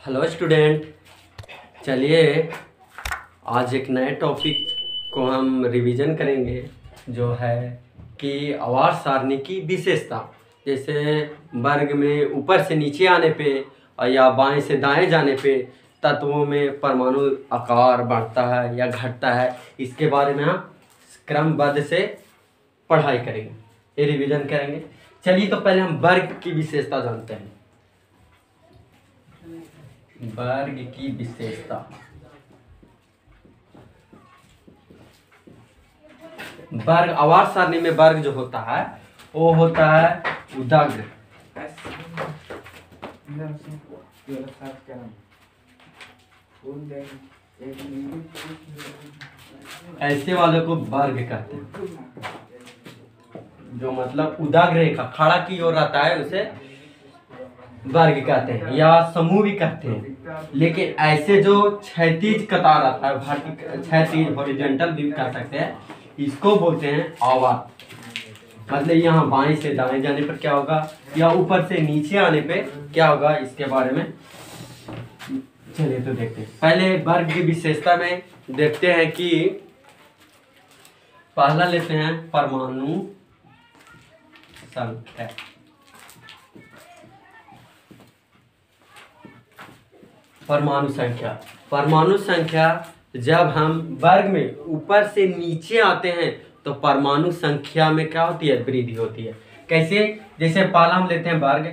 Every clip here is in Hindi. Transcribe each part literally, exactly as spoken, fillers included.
हेलो स्टूडेंट, चलिए आज एक नए टॉपिक को हम रिवीजन करेंगे जो है कि आवर्त सारणी की विशेषता। जैसे वर्ग में ऊपर से नीचे आने पे या बाएं से दाएं जाने पे तत्वों में परमाणु आकार बढ़ता है या घटता है, इसके बारे में हम क्रमबद्ध से पढ़ाई करेंगे, ये रिवीजन करेंगे। चलिए तो पहले हम वर्ग की विशेषता जानते हैं। वर्ग की विशेषता, वर्ग आवर्त सारणी में वर्ग जो होता है वो होता है उदाग्र। ऐसे वाले को वर्ग कहते हैं, जो मतलब उदाग्र रेखा खड़ा की ओर रहता है उसे वर्ग कहते हैं या समूह भी कहते हैं। लेकिन ऐसे जो क्षैतिज कतार आता है, क्षैतिज हॉरिजॉन्टल भी कह सकते हैं, इसको बोलते हैं आवर्त। मतलब यहाँ बाएं से दाएं जाने पर क्या होगा या ऊपर से नीचे आने पे क्या होगा, इसके बारे में चलिए तो देखते हैं। पहले वर्ग की विशेषता में देखते हैं कि पहला लेते हैं परमाणु संख्या। परमाणु संख्या परमाणु संख्या जब हम वर्ग में ऊपर से नीचे आते हैं तो परमाणु संख्या में क्या होती है, वृद्धि होती है। कैसे? जैसे पहला हम लेते हैं वर्ग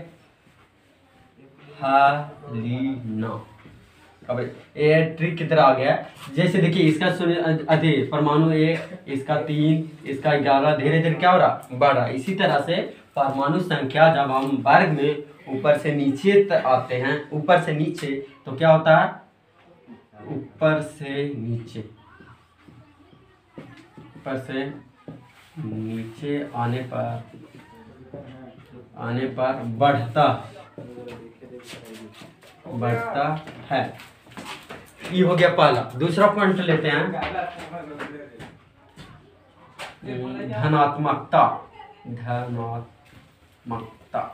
हालिना। अब ये ट्रिक की तरह आ गया। जैसे देखिए इसका अति परमाणु एक, इसका तीन, इसका ग्यारह, धीरे धीरे क्या हो रहा, बढ़ रहा। इसी तरह से परमाणु संख्या जब हम वर्ग में ऊपर से नीचे आते हैं, ऊपर से नीचे तो क्या होता है, ऊपर से नीचे ऊपर से नीचे आने पर आने पर बढ़ता बढ़ता है। ये हो गया पहला। दूसरा पॉइंट लेते हैं धनात्मकता। धनात्मकता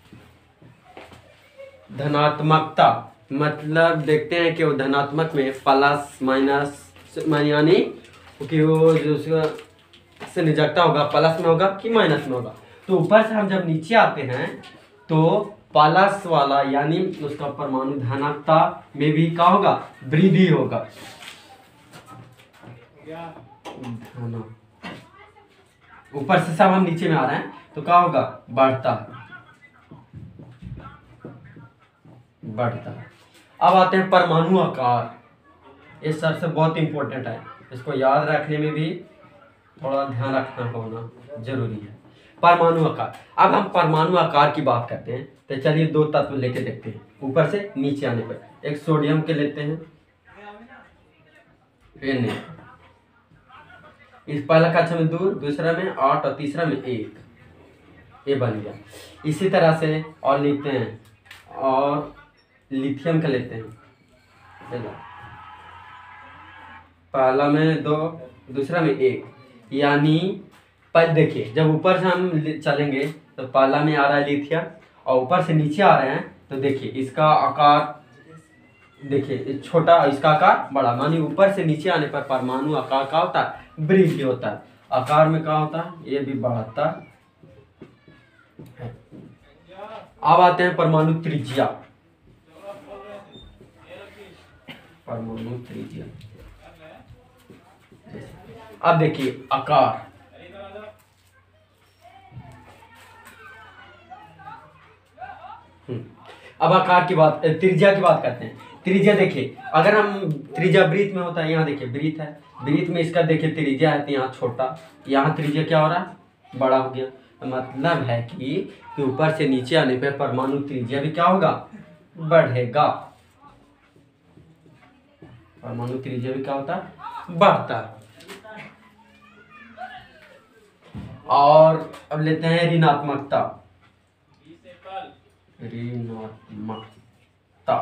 धनात्मकता मतलब देखते हैं कि वो धनात्मक में प्लस माइनस यानी कि वो जो से निजकता होगा प्लस में होगा कि माइनस में होगा। तो ऊपर से हम जब नीचे आते हैं तो प्लस वाला यानी उसका परमाणु धनात्मकता में भी क्या होगा, वृद्धि होगा। ऊपर से सब हम नीचे में आ रहे हैं तो क्या होगा, बढ़ता बढ़ता अब आते हैं परमाणु आकार। ये सबसे बहुत इंपॉर्टेंट है, इसको याद रखने में भी थोड़ा ध्यान रखना होना जरूरी है। परमाणु आकार, अब हम परमाणु आकार की बात करते हैं तो चलिए दो तत्व लेके देखते हैं ऊपर से नीचे आने पर। एक सोडियम के लेते हैं एन, इस पहला कक्षा में दो, दूसरा में आठ और तीसरा में एक, ये बन गया। इसी तरह से और लिखते हैं, और लिथियम का लेते हैं, पहला में दो, दूसरा में एक, यानी पर देखिए जब ऊपर से हम चलेंगे तो पहला में आ रहा है लिथियम और ऊपर से नीचे आ रहे हैं तो देखिए इसका आकार देखिए छोटा, इसका आकार बड़ा। मानी ऊपर से नीचे आने पर परमाणु आकार क्या होता है, वृद्धि होता है। आकार में क्या होता है, ये भी बढ़ता है। अब आते हैं परमाणु त्रिज्या। परमाणु त्रिज्या अब देखिए आकार, अब आकार की बात, त्रिज्या की बात करते हैं। त्रिज्या देखिए, अगर हम त्रिज्या वृत्त में होता है, यहाँ देखिए वृत्त है, वृत्त में इसका देखिए त्रिज्या है तो यहाँ छोटा, यहाँ त्रिज्या क्या हो रहा है, बड़ा हो गया। तो मतलब है कि ऊपर से नीचे आने पर परमाणु त्रिज्या भी क्या होगा, बढ़ेगा। परमाणु त्रिज्या भी क्या होता है, बढ़ता है। और अब लेते हैं ऋणात्मकता। ऋणात्मकता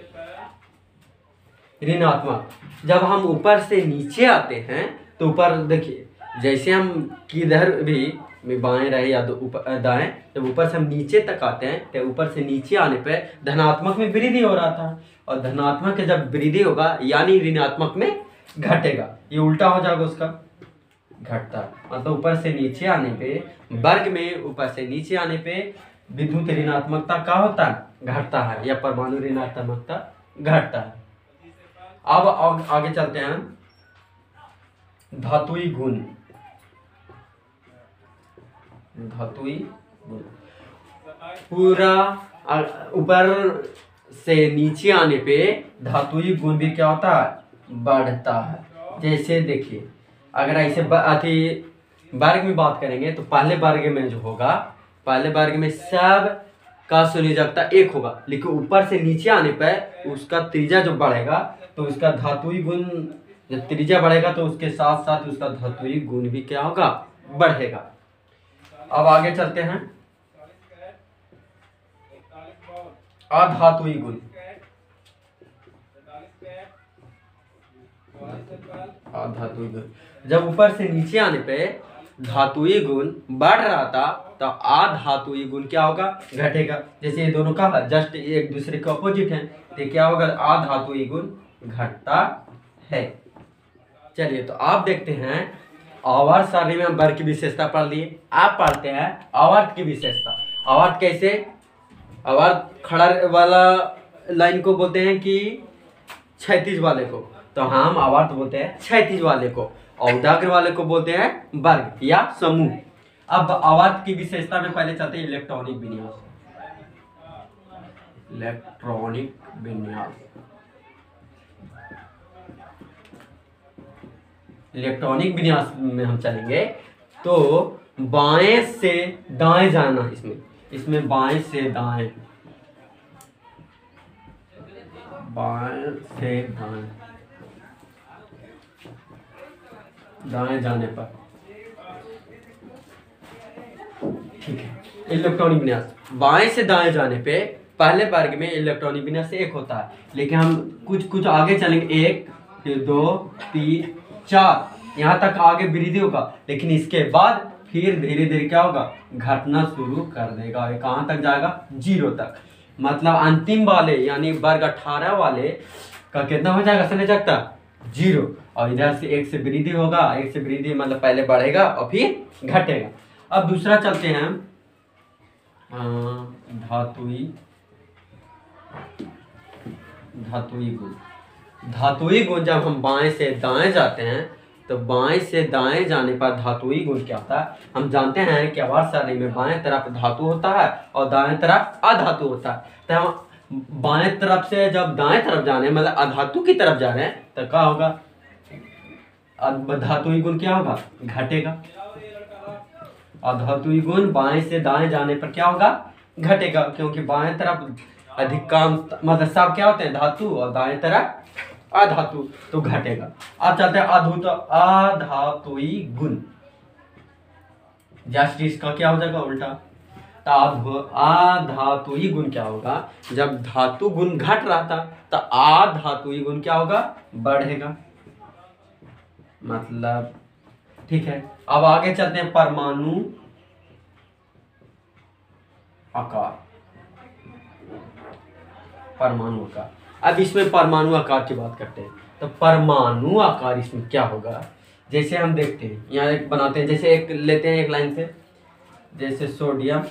ऋणात्मक जब हम ऊपर से नीचे आते हैं तो ऊपर देखिए जैसे हम किधर भी में बाएं रहे या तो ऊपर दाएं, जब ऊपर से हम नीचे तक आते हैं तो ऊपर से नीचे आने पे धनात्मक में वृद्धि हो रहा था, और धनात्मक के जब वृद्धि होगा यानी ऋणात्मक में घटेगा, ये उल्टा हो जाएगा उसका, घटता। मतलब ऊपर से नीचे आने पे वर्ग में ऊपर से नीचे आने पे विद्युत ऋणात्मकता क्या होता है, घटता है, या परमाणु ऋणात्मकता घटता है। अब आग, आगे चलते हैं, धातुई गुण। धातुई गुण पूरा ऊपर से नीचे आने पे धातुई गुण भी क्या होता है, बढ़ता है। जैसे देखिए अगर ऐसे अति वर्ग में बात करेंगे तो पहले वर्ग में जो होगा, पहले वर्ग में सब का संयोजकता एक होगा, लेकिन ऊपर से नीचे आने पर उसका त्रिज्या जो बढ़ेगा तो उसका धातुई गुण, जब त्रिज्या बढ़ेगा तो उसके साथ साथ उसका धातुई गुण भी क्या होगा, बढ़ेगा। अब आगे चलते हैं, अधातुई गुण। अधातुई गुण जब ऊपर से नीचे आने पे धातुई गुण बढ़ रहा था तो अधातुई गुण क्या होगा, घटेगा। जैसे ये दोनों का जस्ट एक दूसरे के अपोजिट है, तो क्या होगा, अधातुई गुण घटता है। चलिए तो आप देखते हैं, आवर्त सारणी में हम वर्ग की विशेषता पढ़ लिए, आप पढ़ते हैं आवर्त की विशेषता। आवर्त कैसे, आवर्त खड़ा वाला लाइन को बोलते हैं कि क्षैतिज वाले को, तो हम आवर्त बोलते हैं क्षैतिज वाले को, और उदाग्र वाले को बोलते हैं वर्ग या समूह। अब आवर्त की विशेषता में पहले चलते हैं इलेक्ट्रॉनिक विन्यास। इलेक्ट्रॉनिक विन्यास इलेक्ट्रॉनिक विन्यास में हम चलेंगे तो बाएं से दाएं जाना, इसमें इसमें बाएं से दाएं, बाएं से दाएं, दाएं जाने पर, ठीक है। इलेक्ट्रॉनिक विन्यास बाएं से दाएं जाने पे पहले वर्ग में इलेक्ट्रॉनिक विन्यास एक होता है, लेकिन हम कुछ कुछ आगे चलेंगे, एक फिर दो तीन चार, यहाँ तक आगे वृद्धि होगा, लेकिन इसके बाद फिर धीरे धीरे क्या होगा, घटना शुरू कर देगा। ये कहाँ तक जाएगा, जीरो तक। मतलब अंतिम वाले यानी वर्ग अठारह वाले का कितना हो जाएगा संयोजकता, जीरो, और इधर से एक से वृद्धि होगा, एक से वृद्धि मतलब पहले बढ़ेगा और फिर घटेगा। अब दूसरा चलते हैं, धातुई धातुई गुण। धातुई गुण जब हम बाएं से दाएं जाते हैं तो बाएं से दाएं जाने पर धातुई गुण क्या होता है, हम जानते हैं कि आवर्त सारणी में बाएं तरफ धातु होता है और दाएं तरफ अधातु होता है। तो हम बाएं तरफ से जब दाएं तरफ जाने मतलब अधातु की तरफ जा रहे हैं तो क्या होगा, धातुई गुण क्या होगा, घटेगा। अधातुई गुण बाएं से दाएं जाने पर क्या होगा, घटेगा, क्योंकि बाएं तरफ अधिकांश मतलब सब क्या होते हैं, धातु, और दाएं तरफ अधातु, तो घटेगा। अब चलते हैं अधुत अधातुई गुण। जस्ट इसका क्या हो जाएगा, उल्टा। तो अधातुई गुण क्या होगा, जब धातु गुण घट रहा था तो अधातुई गुण क्या होगा, बढ़ेगा। मतलब ठीक है। अब आगे चलते हैं परमाणु आकार। परमाणु आकार, अब इसमें परमाणु आकार की बात करते हैं तो परमाणु आकार इसमें क्या होगा, जैसे हम देखते हैं यहाँ एक बनाते हैं, जैसे एक लेते हैं एक लाइन से, जैसे सोडियम,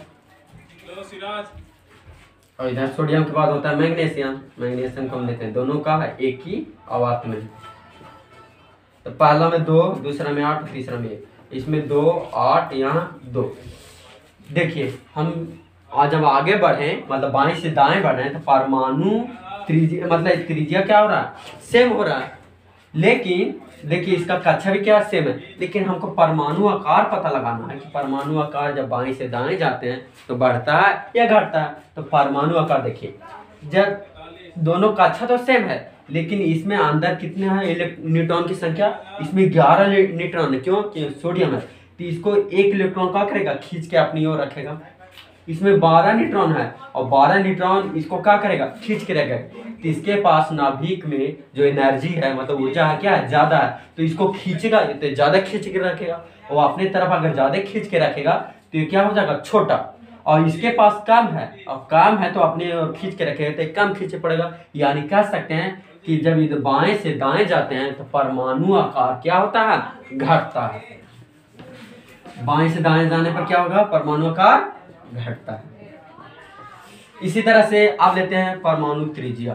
और इधर सोडियम के बाद होता है मैग्नीशियम, मैग्नीशियम को हम लेते हैं, दोनों का है एक ही आवर्त में, तो पहला में दो, दूसरा में आठ, तीसरा में एक, इसमें दो आठ, यहाँ दो। देखिए हम आज जब आगे बढ़े मतलब बाएं से दाएं बढ़े तो परमाणु त्रिज्या मतलब त्रिज्या क्या हो रहा है, सेम हो रहा है, लेकिन देखिए इसका कक्षा भी क्या सेम है, लेकिन हमको परमाणु आकार पता लगाना है कि परमाणु आकार जब बाएं से दाएं जाते हैं तो बढ़ता है या घटता है। तो परमाणु आकार देखिए, जब दोनों कक्षा तो सेम है लेकिन इसमें अंदर कितने हैं न्यूट्रॉन की संख्या, इसमें ग्यारह न्यूट्रॉन है, क्यों, कि सोडियम है, तो इसको एक इलेक्ट्रॉन क्या करेगा, खींच के अपनी ओर रखेगा, इसमें बारह न्यूट्रॉन है और बारह न्यूट्रॉन इसको क्या करेगा, खींच के रखेगा। तो इसके पास नाभिक में जो एनर्जी है मतलब ऊर्जा है क्या है, ज्यादा है, तो इसको खींचेगा तो ज्यादा खींच के रखेगा। और अपने तरफ अगर ज्यादा खींच के रखेगा तो ये क्या हो जाएगा, छोटा। और इसके पास कम है और कम है तो अपने और खींच के रखेगा तो कम खींचे पड़ेगा। यानी कह सकते हैं कि जब इधर बाएं से दाएं जाते हैं तो परमाणु आकार क्या होता है, घटता है। बाएं से दाएं जाने पर क्या होगा, परमाणु आकार घटता है। इसी तरह से आप लेते हैं परमाणु त्रिज्या।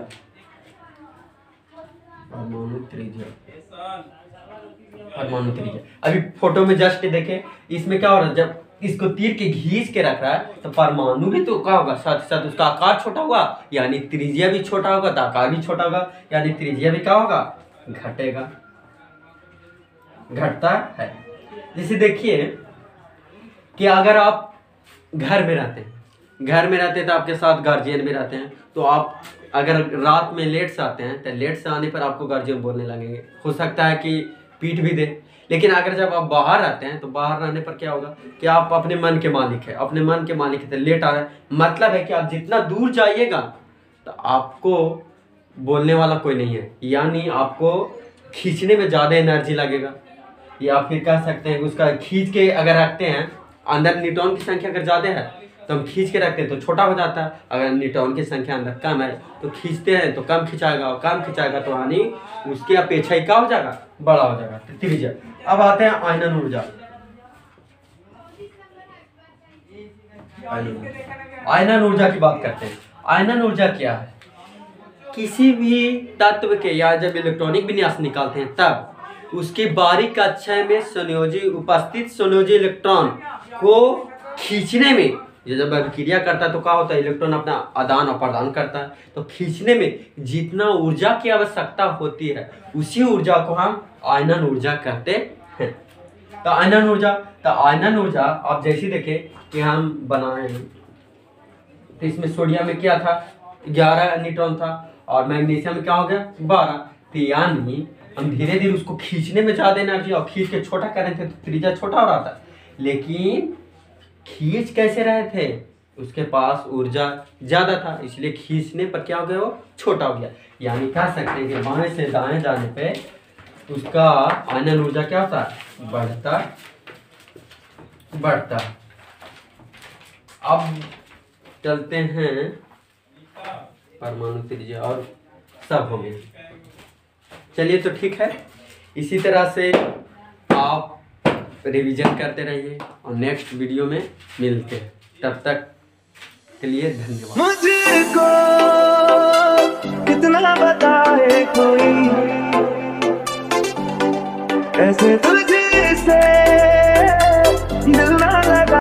परमाणु त्रिज्या परमाणु त्रिज्या अभी फोटो में जस्ट देखे, इसमें क्या हो रहा है, जब इसको तीर के घींच के रख रहा है तो परमाणु भी तो क्या होगा, साथ ही साथ उसका आकार छोटा हुआ, यानी त्रिज्या भी छोटा होगा तो आकार भी छोटा होगा, यानी त्रिज्या भी क्या होगा, घटेगा, घटता है। जैसे देखिए कि अगर आप घर में रहते हैं, घर में रहते हैं तो आपके साथ गार्जियन भी रहते हैं, तो आप अगर रात में लेट से आते हैं तो लेट से आने पर आपको गार्जियन बोलने लगेंगे, हो सकता है कि पीट भी दे। लेकिन अगर जब आप बाहर रहते हैं तो बाहर रहने पर क्या होगा कि आप अपने मन के मालिक है, अपने मन के मालिक है, तो लेट आ रहे हैं मतलब है कि आप जितना दूर जाइएगा तो आपको बोलने वाला कोई नहीं है, यानी आपको खींचने में ज़्यादा एनर्जी लगेगा। या फिर कह सकते हैं कि उसका खींच के अगर रखते हैं, अंदर न्यूट्रॉन की संख्या अगर ज़्यादा है तो हम खींच के रखते हैं तो छोटा हो जाता है, अगर न्यूट्रॉन की संख्या अंदर कम है तो खींचते हैं तो कम खिंचाएगा, और कम खिंचाएगा तो यानी उसकी अपेक्षा ही क्या हो जाएगा, बड़ा हो जाएगा, त्रिज्या। अब आते हैं आयनन ऊर्जा। आयनन ऊर्जा की बात करते हैं। आयनन ऊर्जा क्या है, किसी भी तत्व के या जब इलेक्ट्रॉनिक विन्यास निकालते हैं तब उसकी बारीक कक्षा में संयोजी उपस्थित संयोजी इलेक्ट्रॉन को खींचने में, जब अभिक्रिया करता है तो क्या होता है, इलेक्ट्रॉन अपना आदान और प्रदान करता है, तो खींचने में जितना ऊर्जा की आवश्यकता होती है उसी ऊर्जा को हम आयनन ऊर्जा कहते हैं। तो आयनन ऊर्जा तो आयनन ऊर्जा आप जैसे देखें कि हम बनाए हैं तो इसमें सोडियम में क्या था, ग्यारह न्यूट्रॉन था, और मैग्नीशियम में क्या हो गया, बारह। तो यानी हम धीरे धीरे उसको खींचने में ज्यादा एनर्जी और खींच के छोटा कर रहे थे तो त्रिज्या छोटा हो रहा था, लेकिन खींच कैसे रहे थे, उसके पास ऊर्जा ज्यादा था, इसलिए खींचने पर क्या हो गया, वो छोटा हो गया। यानी कह सकते हैं कि बाएं से दाएं जाने पे उसका आयनन ऊर्जा क्या होता है, बढ़ता बढ़ता। अब चलते हैं परमाणु त्रिज्या और सब हो गए। चलिए तो ठीक है, इसी तरह से आप रिवीजन करते रहिए और नेक्स्ट वीडियो में मिलते हैं, तब तक के लिए धन्यवाद। मुझको कितना बताए कोई, ऐसे तुझसे दिल ना लगा।